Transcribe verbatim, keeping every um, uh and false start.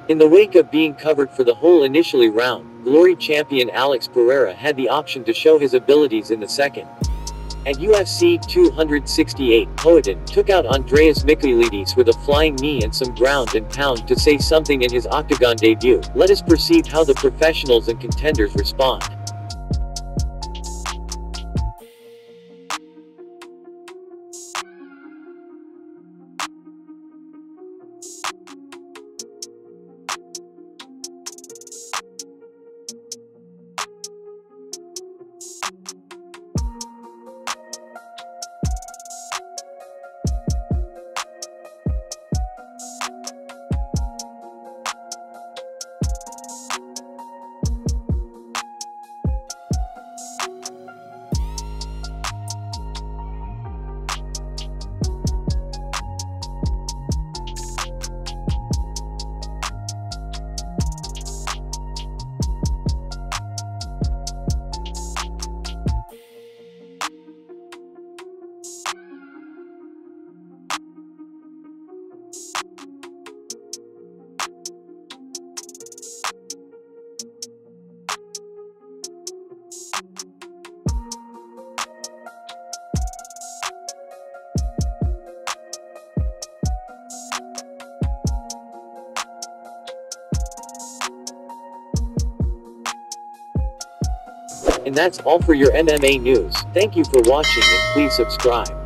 In the wake of being covered for the whole initially round, Glory champion Alex Pereira had the option to show his abilities in the second. At U F C two sixty-eight, Poatan took out Andreas Michailidis with a flying knee and some ground and pound to say something in his octagon debut. Let us perceive how the professionals and contenders respond. And that's all for your M M A news. Thank you for watching and please subscribe.